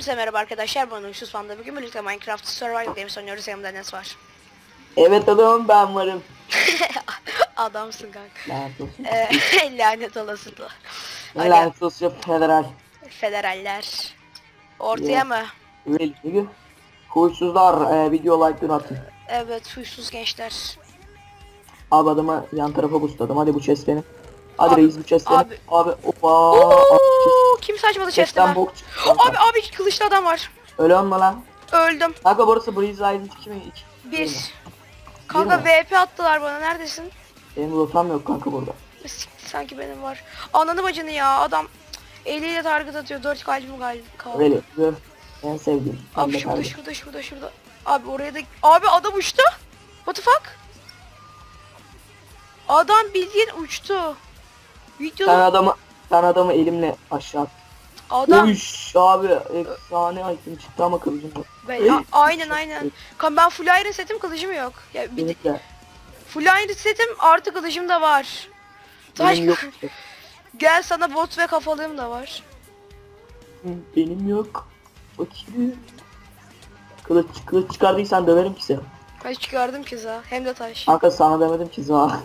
Hepinize merhaba arkadaşlar, ben Uyuşsuz Panda. Bugün birlikte Minecraft Survival Games oynuyoruz. Yanımda Enes var. Evet adamım, ben varım. Adamsın kanka. Lanet olsun. Lanet olası da. Ne lanet olsun federal. Federaller. Ortaya Yeah. mı? Really nigga. Huysuzlar video like atın. Evet, huysuz gençler. Abi adamı yan tarafa boostladım. Hadi bu chest benim. Hadi Abi, reis bu chest benim. abi. Abi opa. Oo, kim saçmalı chest'ime? Chest'ten bok çıktı. Abi kılıçlı adam var. Öyle olma lan. Öldüm. Kanka burası Breeze Island 2 mi? 2. Bir. Kanka mi? VP attılar bana, neredesin? Benim rotam yok kanka burada. Sanki benim var. Ananı bacını ya, adam eliyle target atıyor. 4 kalbim kaldı. Really nigga. En sevdiğim. Abi Ben de şurada. Abi oraya da... Abi adam uçtu. What the fuck? Adam bildiğin uçtu. Sen adamı elimle aşağı attım. Adam... Uş abi efsane item çıktı ama kılıcım yok. Aynen. Ben full iron setim, kılıcım yok. Ya bir de, full iron setim artı kılıcım da var. Benim yok. Gel sana bot ve kafalığım da var. Benim yok. Bakayım. Kılıç çıkardıysan döverim ki seni. Kaç çıkardım ki za? Hem de taş. Kanka sana demedim ki za.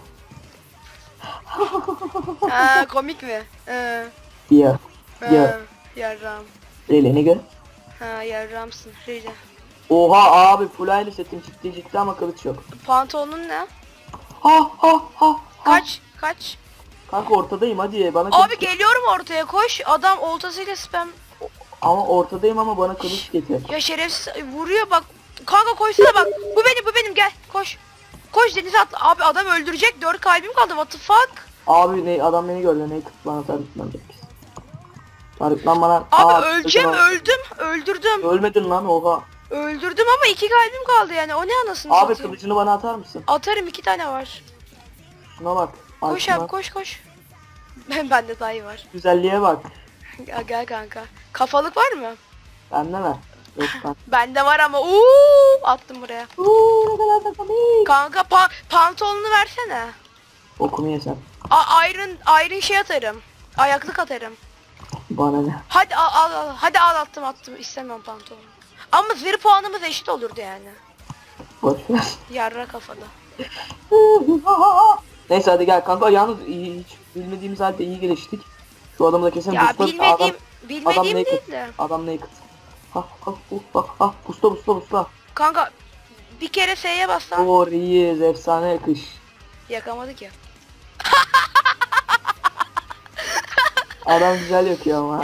Ha, komik mi? Yeah. Yarram. Really nigga. Ha, yarramsın. Really. Oha abi full aynı setim ciddi ama kılıç yok. Pantolonun ne? Ha. Kaç? Kanka ortadayım hadi bana Abi kılıç... geliyorum ortaya, koş. Adam oltasıyla spam. Ama ortadayım ama bana kılıç getir. Ya şerefsiz vuruyor bak. Kanka koşsana bak. Bu benim gel. Koş. Koş denize atla. Abi adam öldürecek. 4 kalbim kaldı. What the fuck? Abi adam beni gördü. Ne bana tarıklanacak. Tarıklan bana. Abi öleceğim, öldürdüm. Ölmedin lan oha. Öldürdüm ama 2 kalbim kaldı yani. O ne anasını Abi satayım. kılıcını bana atar mısın? Atarım, 2 tane var. Şuna bak. Koş abi, koş. Bende dahi var. Güzelliğe bak. Gel kanka. Kafalık var mı? Bende mi? Yok kanka. Bende var ama attım buraya. Ne kadar da komik. Kanka pantolonunu versene. Okumu yesem. Iron şey atarım. Ayaklık atarım. Bana ne? Hadi al. Hadi al, attım. İstemem pantolonu. Ama zırh puanımız eşit olurdu yani. Boşver. Yarra kafalı. Neyse hadi gel kanka, yalnız hiç bilmediğimiz halde iyi geliştik. Şu adamı da kesin Ya busla. bilmediğim değil de. Adam naked. Ha busla. Kanka bir kere S'ye bassan Reis efsane yakış. yakamadı ki. Adam güzel yakıyor ama.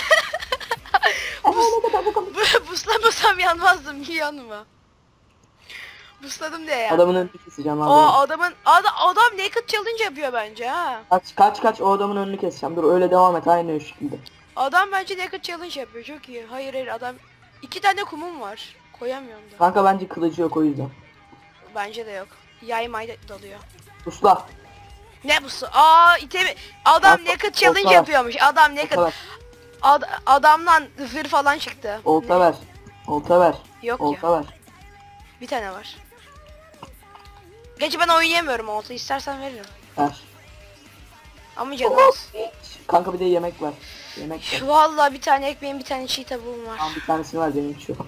Buslamasam yanmazdım, iyi yanma. Busladım diye ya. Adamın önünü keseceğim abi. Adam naked challenge yapıyor bence ha. Kaç o adamın önünü keseceğim. Dur öyle devam et aynı o şekilde. Adam bence naked challenge yapıyor, çok iyi. Hayır adam 2 tane kumum var. Koyamıyorum da. Kanka bence kılıcı yok o yüzden. Bence de yok. Yay dalıyor. Busla. Ne bu? İtemi. Adam naked challenge yapıyormuş. Adam naked. Adamdan zırh falan çıktı. Olta ver. Yok Olta ver. Bir tane var. Gerçi ben oynayamıyorum olta. İstersen veririm. Ver. Ama canım az. Kanka bir de yemek ver. Yemek ver. Vallahi bir tane ekmeğim, bir tane çiğ tavuğum var. Tamam bir tanesini ver, benim hiç yok.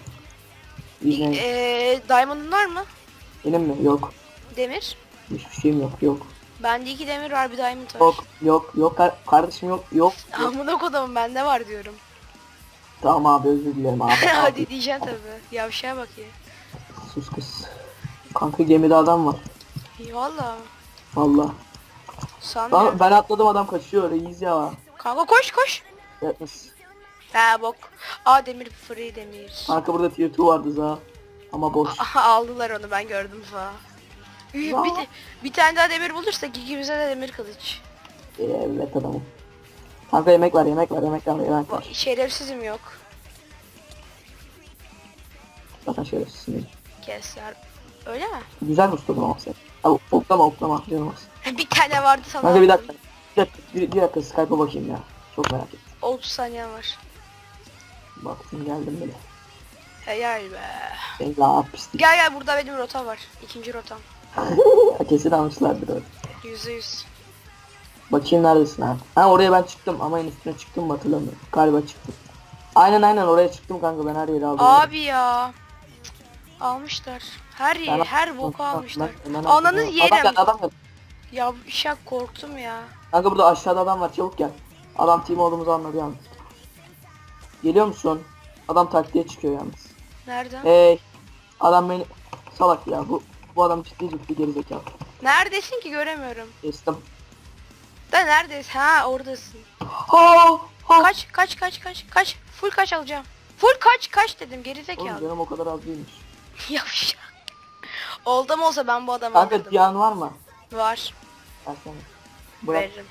Diamond'un var mı? Benim mi? Yok. Demir? Hiçbir şeyim yok. Bende 2 demir var, bir diamond var. Yok kardeşim yok. Amına kodum, bende var diyorum. Tamam abi, özür dilerim abi. Hadi diyeceksin tabi. Yavşağa bak ya. Sus kız. Kanka gemide adam var. Valla. Sanmıyorum. Ben atladım, adam kaçıyor reis ya. Kanka koş. Yapmaz. Bok. Demir, free demir. Kanka burada tier 2 vardı za. Ama boş. Aldılar onu, ben gördüm fa. Bir tane daha demir bulursak ikimize de demir kılıç. Evet adamım. Kanka yemek ver. Şerefsizim yok. Zaten şerefsizsin değil. Kesler. Öyle mi? Güzel ustadım ama sen. Abi oklama canım olsun. Bir tane vardı sana. Kanka bir dakika Skype'a bakayım ya. Çok merak ettim. 30 saniye var. Baktım geldim bile. Helal be. Ben la pislik. Gel burada benim rota var. İkinci rotam. Kesin almışlardır öyle. %100. Bakayım neredesin abi. Ha oraya ben çıktım ama en üstüne çıktım mı hatırlamıyorum. Galiba çıktım. Aynen oraya çıktım kanka, ben her yeri aldım. Abi ya. Almışlar. Her yeri, Ben- her boku almışlar. ben- Ananı Adam yerim. geldi, adam geldi. Ya şak korktum ya. Kanka burada aşağıda adam var, çabuk gel. Adam team olduğumuzu anladı yalnız. Geliyor musun? Adam taktiğe çıkıyor yalnız. Nereden? Hey. Adam beni salak ya, bu adam ciddi gerizekalı. Neredesin ki göremiyorum. Kestim. Da neredesin? Ha oradasın. Ha! Ha! Kaç. Full kaç alacağım. Full kaç dedim Oğlum gerizekalı. canım o kadar az değilmiş. Yavşak. Oldu mu olsa ben bu adamı Kanka alırdım. diyan var mı? Var. Versene. Bırak. Veririm.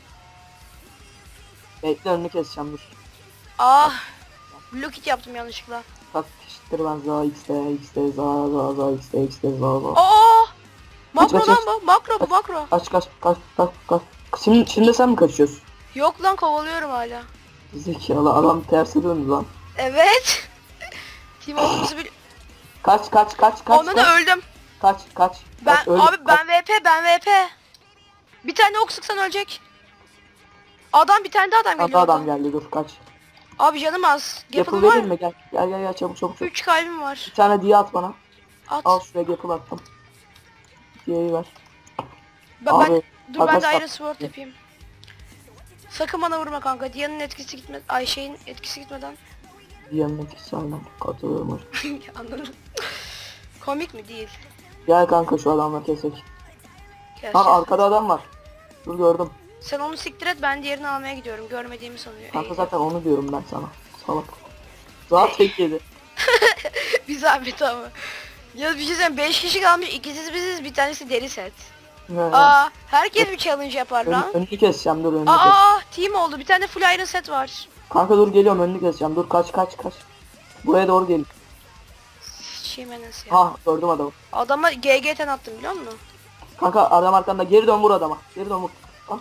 Bekle, önünü keseceğim dur. Ah. Blue kit yaptım yanlışlıkla. Kalk eşittir ben za x'de za x'de za. Aa! Makro Kaç, lan kaç. bu. Makro. Kaç. Şimdi sen mi kaçıyorsun? Yok lan kovalıyorum hala. Zekalı adam terse döndü lan. Evet. Team olduğumuzu bil... Kaç. Ona da öldüm. Kaç. Ben öldü. abi ben VP. Bir tane ok sıksan ölecek. Bir tane daha adam geliyor. Adam oradan. geldi, dur kaç. Abi canım az. Gapple Gapple var vereyim mı? mi? Gel çabuk. 3 kalbim var. Bir tane diye at bana. At. Al şuraya gapple attım. Diyeyi ver. Ben Abi, dur ben de arkadaşlar- Iron Sword yapayım. Sakın bana vurma kanka. Diana'nın etkisi gitme. Ayşe'nin etkisi gitmeden. Diyenin etkisi aynen. Katılıyorum hocam. Anladım. Komik mi değil? Gel kanka şu adamla kesek. Gerçekten. Lan arkada adam var. Dur gördüm. Sen onu siktir et ben diğerini almaya gidiyorum. Görmediğimi sanıyor. Kanka Ey. zaten onu diyorum ben sana. Salak. Zaten tek yedi. Bir zahmet ama. Ya bir şey söyleyeyim 5 kişi kalmış. İkisiz biziz bir tanesi deri set. He. Aa herkes bir challenge yapar lan. Önünü keseceğim, dur önünü kes. Aa team oldu. Bir tane full iron set var. Kanka dur geliyorum, önünü keseceğim. Dur kaç. Buraya doğru gel. Şeymenes ya. Ha gördüm adamı. Adama GG'ten attım biliyor musun? Kanka adam arkanda, geri dön vur adama. Geri dön vur. Al.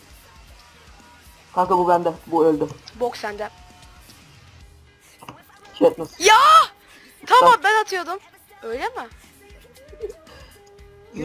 Kanka bu bende. Bu öldü. Bok sende. Katniss. Ya! Tamam ben atıyordum. Öyle mi? Yürü.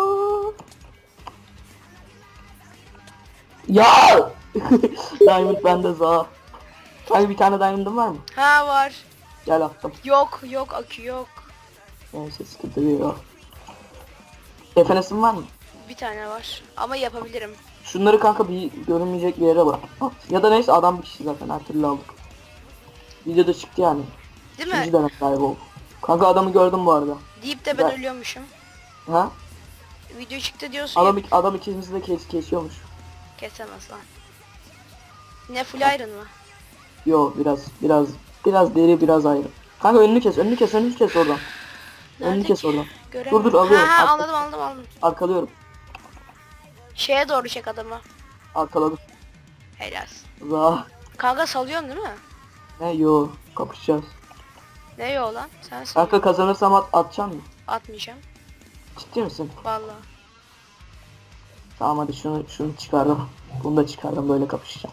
Ya! Diamond bende za. Kanka bir tane diamond'ın var mı? Ha var. Gel attım. Yok akü yok. Neyse sıkıntı değil o. FNS'in var mı? Bir tane var. Ama yapabilirim. Şunları kanka bir görünmeyecek bir yere bırak. At. Ya da neyse adam bir kişi zaten, her türlü aldık. Videoda çıktı yani. Değil İkinci mi? dönem kaybol. Kanka adamı gördüm bu arada. Deyip de ben Ben- ölüyormuşum. Ha? Video çıktı diyorsun ya. Adam ikimizi de kesiyormuş. Kesemez lan. Ne full iron mı? Yo biraz deri biraz ayrı. Kanka önünü kes oradan. Önünü Nerede kes ki? oradan. Göremiyorum. Dur, alıyorum. Ha Arka- anladım. Arkalıyorum. Şeye doğru çek adamı. Arkaladım. Helal. Za. Kanka salıyorsun değil mi? Ne yo kapışacağız. Ne yo lan? Sen sal. Kanka kazanırsam atacaksın mı? Atmayacağım. Ciddi misin? Vallahi. Tamam hadi şunu çıkardım. Bunu da çıkardım, böyle kapışacağım.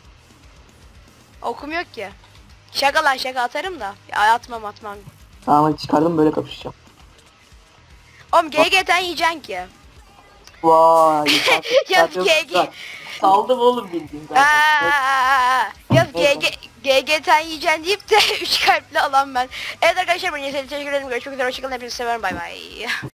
Okum yok ki. Şaka lan şaka atarım da. Ya atmam. Tamam hadi çıkardım, böyle kapışacağım. Oğlum GG'den yiyeceksin ki. Vay. Ya GG. Saldım oğlum bildiğin zaten. Ya Evet. GG'den yiyeceksin deyip de 3 kalpli alan ben. Evet arkadaşlar ben teşekkür ederim. Görüşmek üzere. Hoşçakalın. Hepinizi seviyorum. Bay bay.